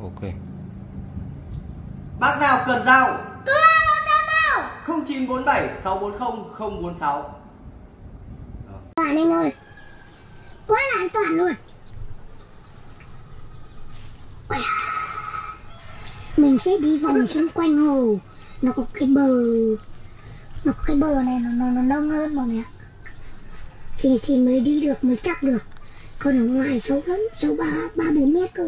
Ok. Bác nào cần dao? Cứ alo cho mau. 0947 640 046. Toàn anh ơi, quá là an toàn luôn. Mình sẽ đi vòng xung quanh hồ. Nó có cái bờ này nó nông hơn mọi người ạ. Thì mới đi được, mới chắc được. Còn ở ngoài sâu lắm, sâu 3-4 mét cơ.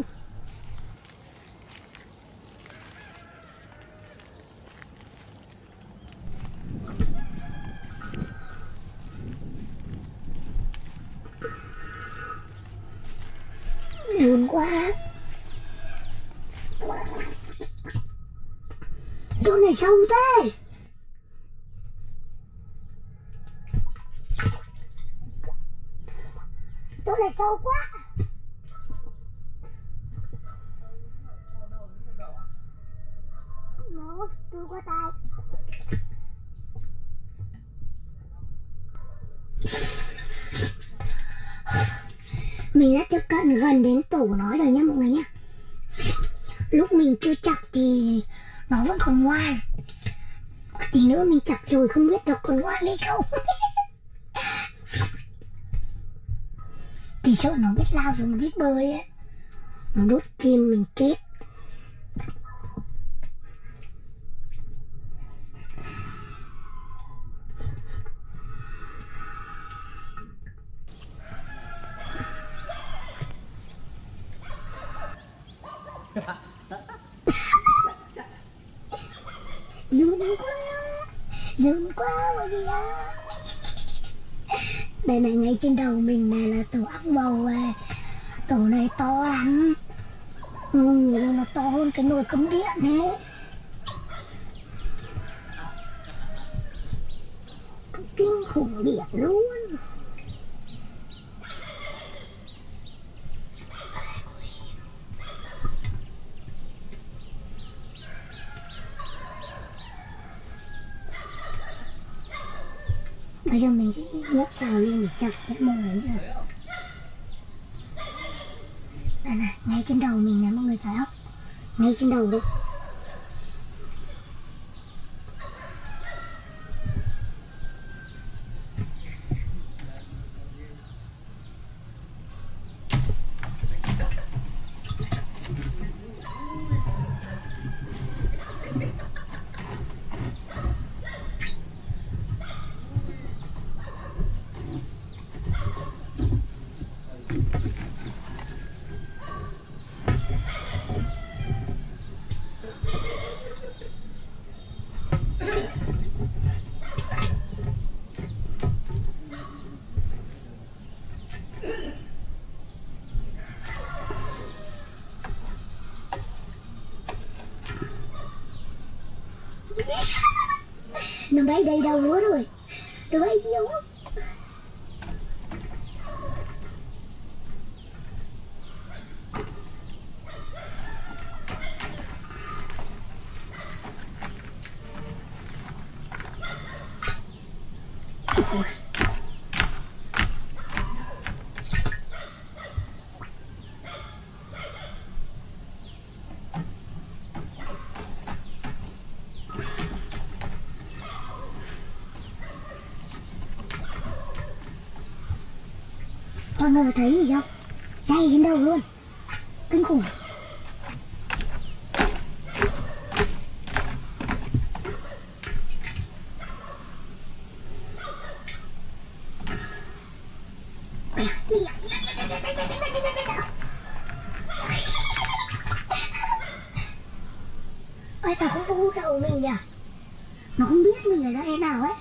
Buồn quá. Chỗ này sâu thế. Chỗ này sâu quá. Nó chui qua tay. Mình đã tiếp cận gần đến tổ nó rồi nha mọi người nhé. Lúc mình chưa chặt thì nó vẫn còn ngoan. Tí nữa mình chặt rồi không biết nó còn ngoan hay không. Chỉ sợ nó biết lao rồi nó biết bơi ấy. Nó đốt chim mình chết. Dùn quá mọi người ạ. Đây này, ngay trên đầu mình này là tổ ốc bầu này. Tổ này to lắm. Nó to hơn cái nồi cắm điện ấy. Kinh khủng điện luôn. Bây giờ mình sẽ nhấc xào lên để chặt cái mông này nữa. Đây này, ngay trên đầu mình này mọi người thấy không? Ngay trên đầu đấy. Nó bay đầy đầu lúa rồi. Nó bay nhiều. Mọi người thấy gì không? Dày trên đầu luôn. Kinh khủng. Ôi, nó không có hút đầu mình nhỉ? Nó không biết mình ở đây nào ấy.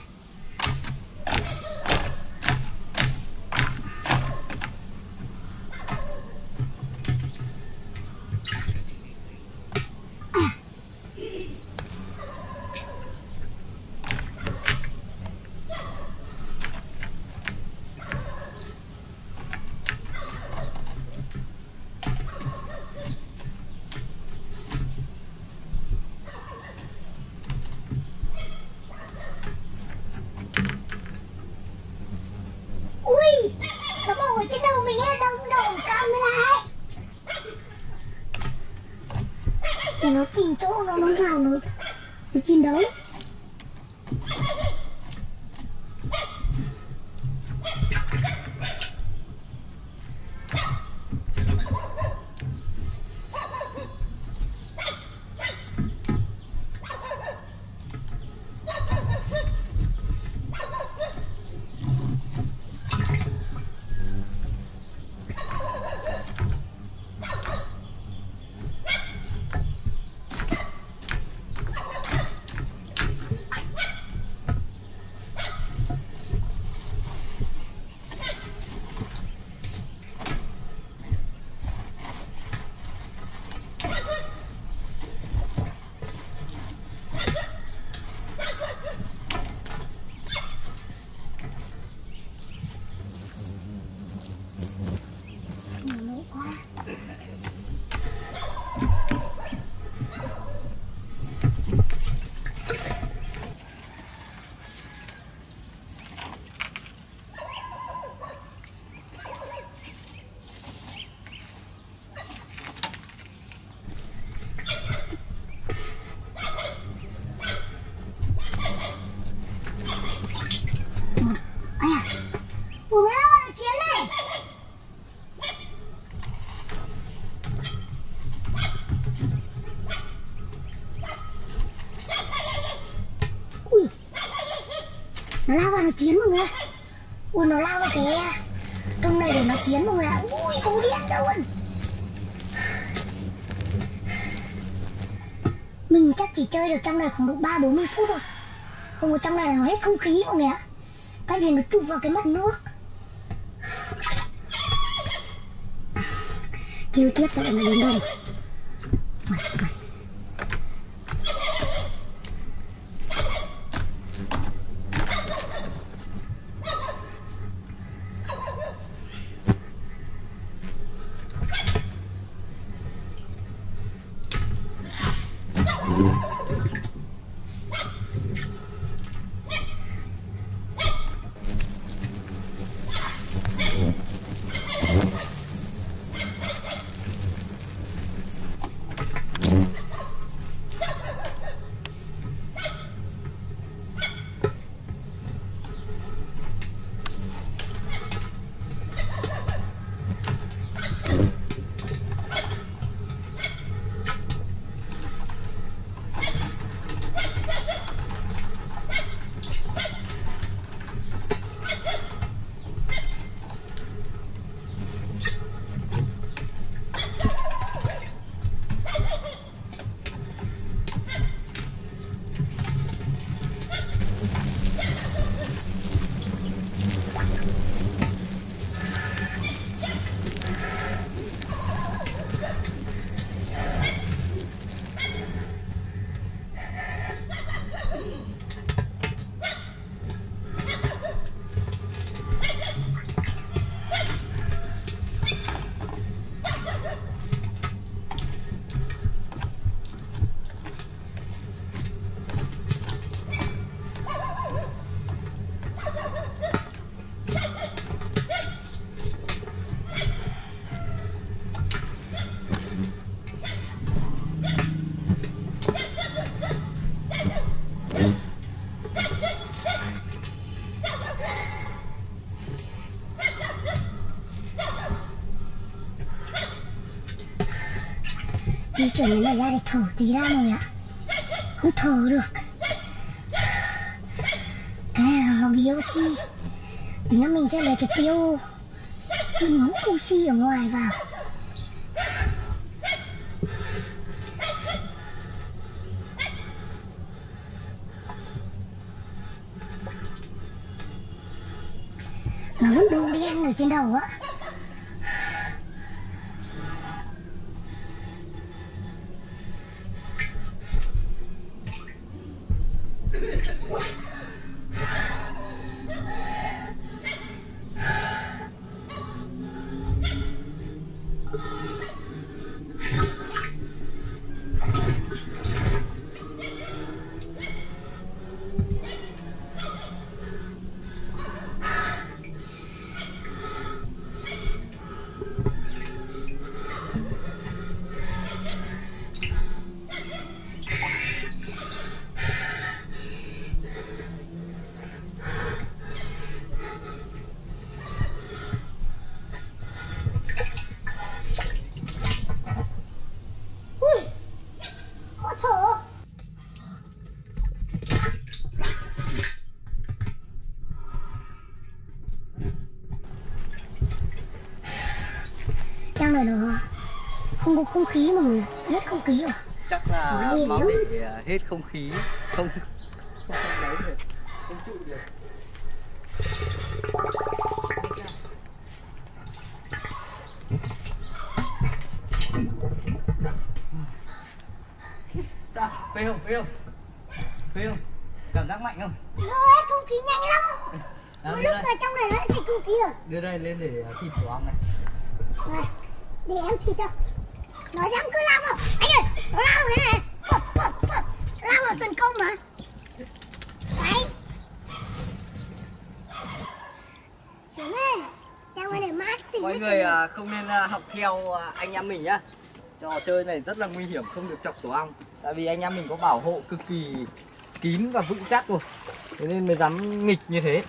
để nó tìm chỗ nó vào nó chiến đấu. Nó lao vào nó chiến mọi người ạ. Ui, nó lao vào cái tung này để nó chiến mọi người ạ. Ui, không biết đâu anh. Mình chắc chỉ chơi được trong này khoảng độ 30-40 phút rồi. Không có, trong này là nó hết không khí mọi người ạ. Cái này nó chụp vào cái mặt nước. Chiêu tiếp lại mà đến đây. Di chuyển cái này ra để thở tí ra mọi người ạ. Không thở được. Cái này là nó bị oxy. Tí nữa mình sẽ lấy cái tiêu mình hút oxy ở ngoài vào. Nó vẫn đồ đen ở trên đầu á. rồi. Không có không khí mọi người, hết không khí rồi. Chắc là máu để hết không khí, không lấy được, không trụ được. Sao? Phê không? Phê không? Phê không? Cảm giác mạnh không? Nó hết không khí nhanh lắm. À, Một lúc vào trong này nó hết thành không khí rồi. đưa đây lên để thịt của ông này. Này, để em thịt cho. Nó dám cứ lao vào. Anh ơi, nó lao thế này. Lao vào tấn công mà. Đấy. Xuống đây. Ra ngoài để mát. Mọi người không nên học theo anh em mình nhá. Trò chơi này rất là nguy hiểm, không được chọc tổ ong. Tại vì anh em mình có bảo hộ cực kỳ kín và vững chắc rồi, thế nên mới dám nghịch như thế.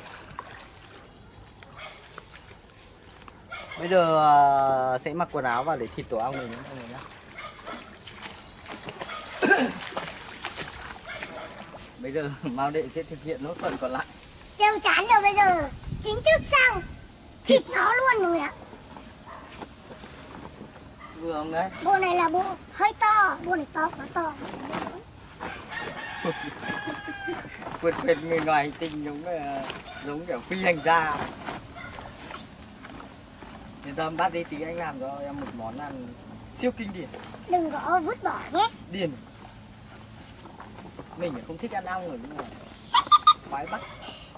Bây giờ sẽ mặc quần áo vào để thịt tổ ong mình mọi người nhá. Bây giờ Mao Đệ sẽ thực hiện nốt phần còn lại. Treo chán rồi, bây giờ chính thức xong thịt nó luôn mọi người ạ. Vừa không đấy? Bộ này là bộ hơi to, bộ này to, quá to. Quên người ngoài hành tinh giống kiểu phi hành gia. Yên tâm, bắt đi tí anh làm cho em một món ăn siêu kinh điển. Đừng có vứt bỏ nhé. Điển. Mình không thích ăn ong rồi nhưng mà khoái bắt.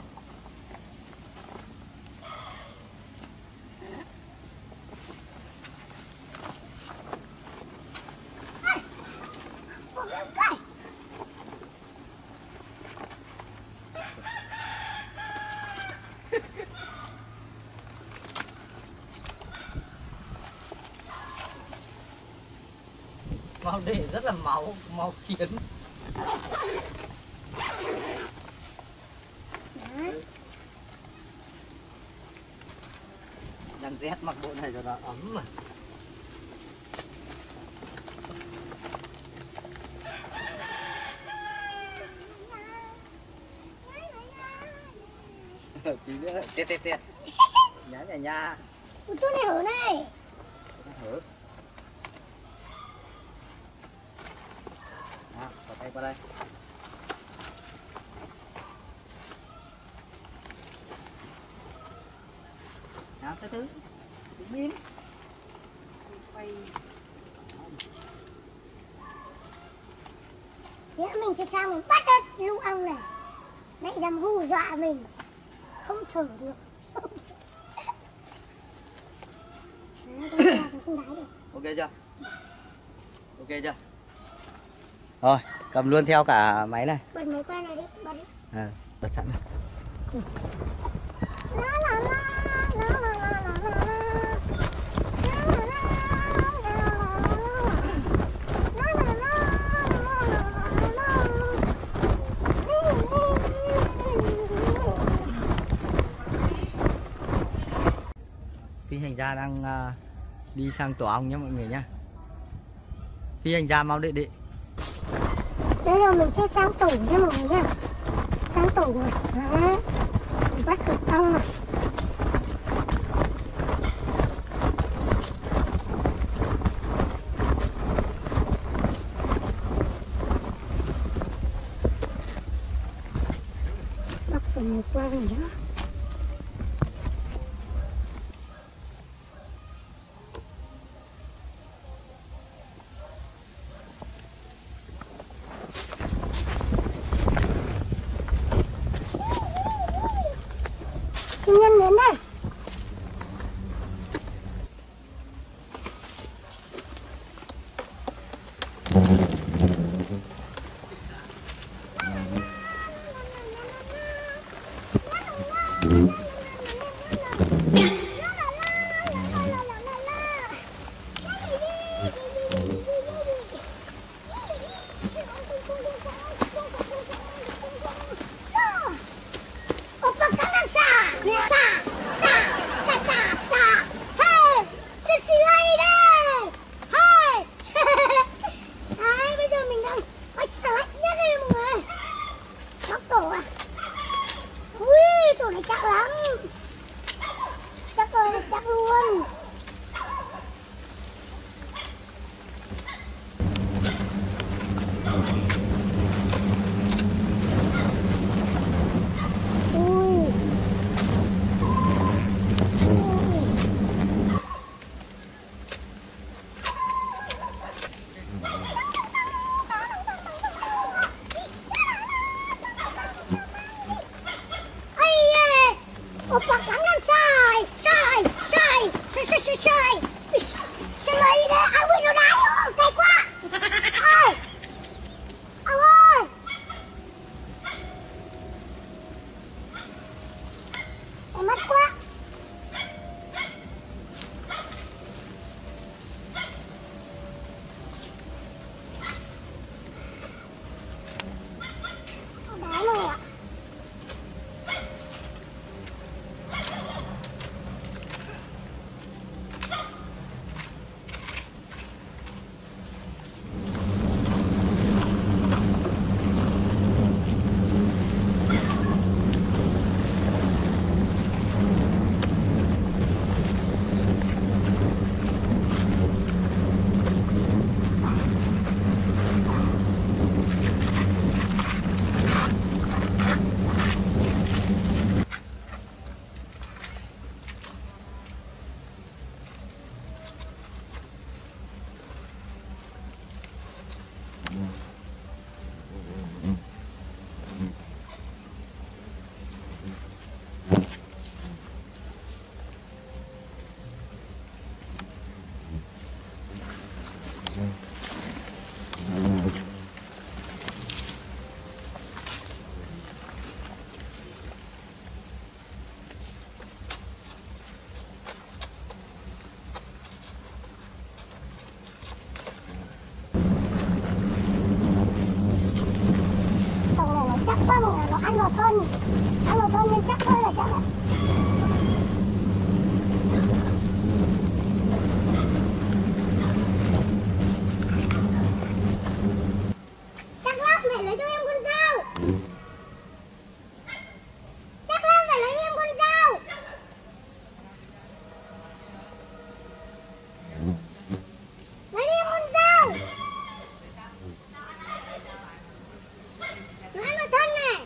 Mao Đệ rất là máu chiến. Đang rét mặc bộ này cho nó ấm mà. Tí nữa tiệt nhá nha. Một chút này hở này. Hở. À, bỏ tay qua đây. Nào, từ từ. Đứng im. Quay. Thế mình sẽ sang mình bắt hết lũ ong này. Lại dám hù dọa mình. Không thở được. Ok chưa? Ok chưa? Rồi, cầm luôn theo cả máy này. Bật máy quay này đi, bật đi. Bật sẵn rồi. Phi hành gia đang đi sang tổ ong nhé mọi người nhá. Phi hành gia Mao Đệ Đệ. Đây là mình sẽ sang tổ nha mọi người nha. Sang tổ rồi. Đó. Mình bắt được ong này. Bắt phần một qua rồi đó. Nhân đến đây. Opa Gangnam Style. Sa. Hey, sexy lady. Hey. Đấy, Chắc quá mọi người, nó ăn vào thân nên chắc thôi là chắc ạ. Chắc lắm, mẹ lấy cho em con dao. Chắc lắm, phải lấy em con dao. Lấy em con dao. Nó ăn vào thân này.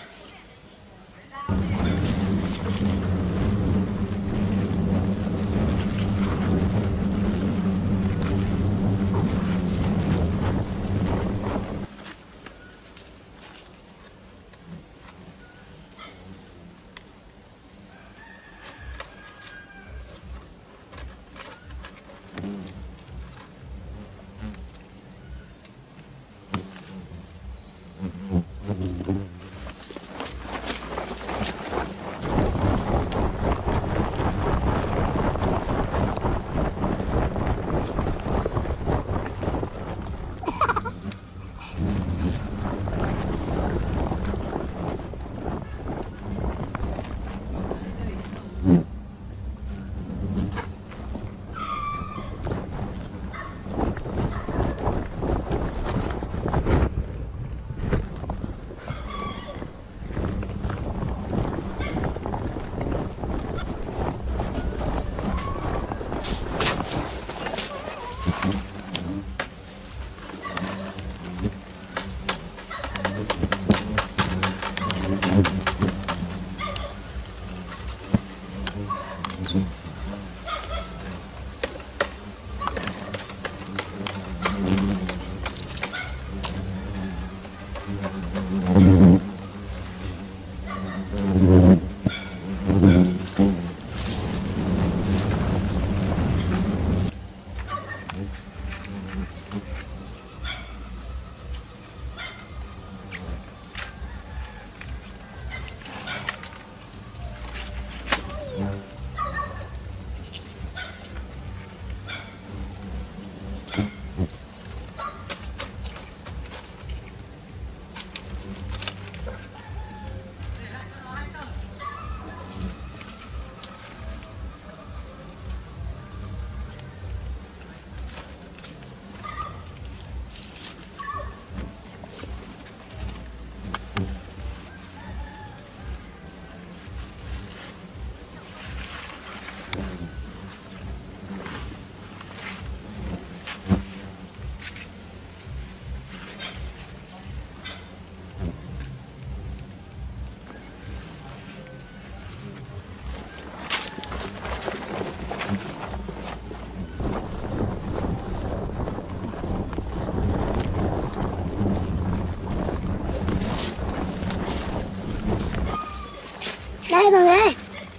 Đây mọi người,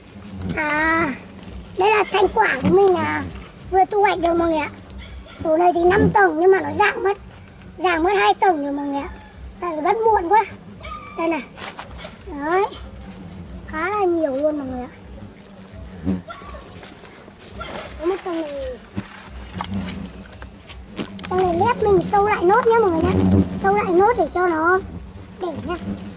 đây là thành quả của mình vừa thu hoạch được mọi người ạ. Tổ này thì 5 tầng nhưng mà nó giảm mất 2 tầng rồi mọi người ạ. Tại vì bắt muộn quá. Đây này, đấy, khá là nhiều luôn mọi người ạ. Có một tầng này lép mình sâu lại nốt nhá mọi người nhá. Sâu lại nốt để cho nó để nhá.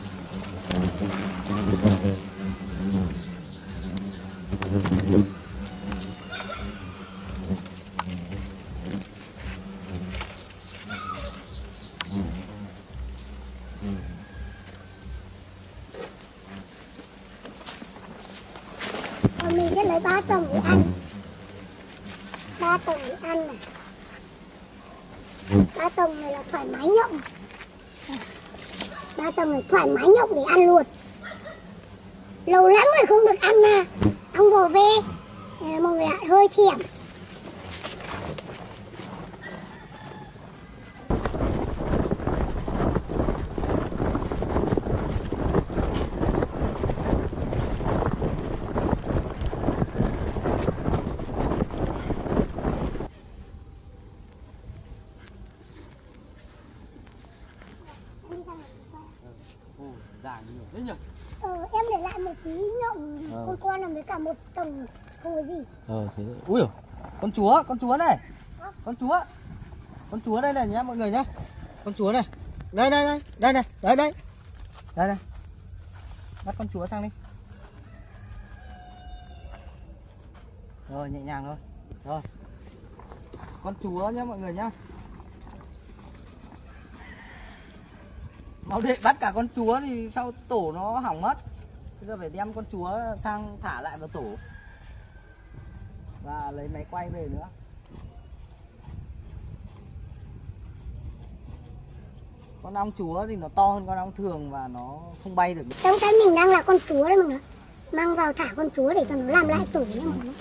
Còn mình sẽ lấy 3 tầng để ăn. 3 tầng để ăn này. 3 tầng này là thoải mái nhộng. 3 tầng này thoải mái nhộng để ăn luôn. Lâu lắm rồi không được ăn ong bồ ve mọi người ạ, hơi thèm. dài nhiều đấy nhỉ. Em để lại một tí nhộng con là với cả một tầng hồ gì. Thế ui giời, con chúa này. Con chúa đây này nhá mọi người nhá. Con chúa này. Đây này. Đây. Bắt con chúa sang đi. Rồi nhẹ nhàng thôi. Rồi. Con chúa nhá mọi người nhá. Mau để bắt cả con chúa thì sau tổ nó hỏng mất. Bây giờ phải đem con chúa sang thả lại vào tổ. Và lấy máy quay về nữa. Con ong chúa thì nó to hơn con ong thường và nó không bay được. Trong tay mình đang là con chúa đấy mọi người. Mang vào thả con chúa để cho nó làm lại tổ nhé mọi người.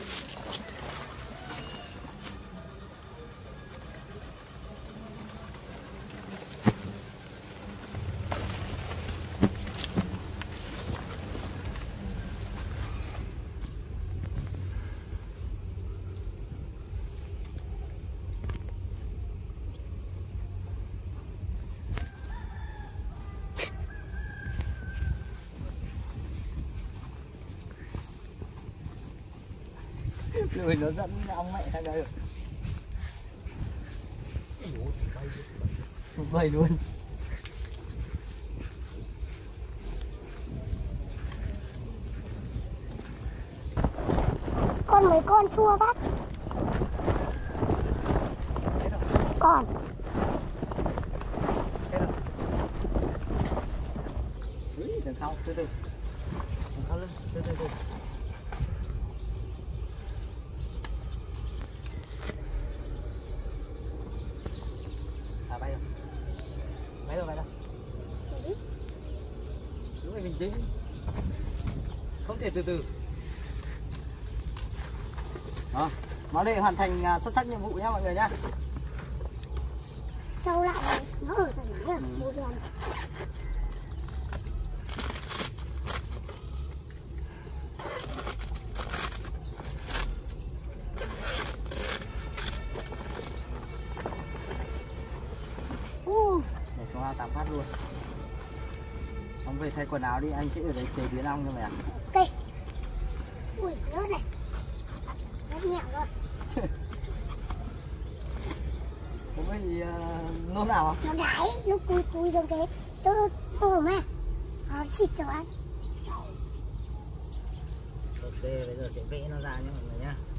Rồi nó dẫn ong mẹ sang đây rồi. Không bay luôn. Con mấy con chua bác. Còn. Đằng sau từ từ. Đằng sau lưng từ từ. Bay rồi. Đúng rồi, bình tĩnh. Không thể từ từ. Đó, máu để hoàn thành xuất sắc nhiệm vụ nhá mọi người nhá. Sâu lại nó ở tầng này màu đen. Để cho ao tắm phát luôn. Ông về thay quần áo đi, anh sẽ ở đây chế biến ong cho mày ạ. Ok. Ui, rớt này. Rớt nhẹo rồi. Có bị nôn nào không? Nó đáy, lúc cùi trong cái chỗ hồ mà. Nó xịt cho ăn. Ok, bây giờ sẽ vẽ nó ra nhé mọi người nhá.